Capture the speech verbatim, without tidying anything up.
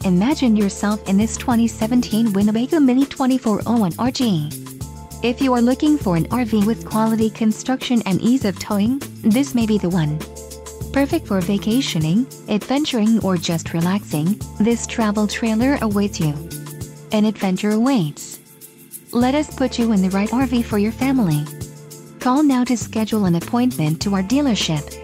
Imagine yourself in this twenty seventeen Winnebago Minnie twenty-four oh one R G. If you are looking for an R V with quality construction and ease of towing, this may be the one. Perfect for vacationing, adventuring, or just relaxing, this travel trailer awaits you. An adventure awaits. Let us put you in the right R V for your family. Call now to schedule an appointment to our dealership.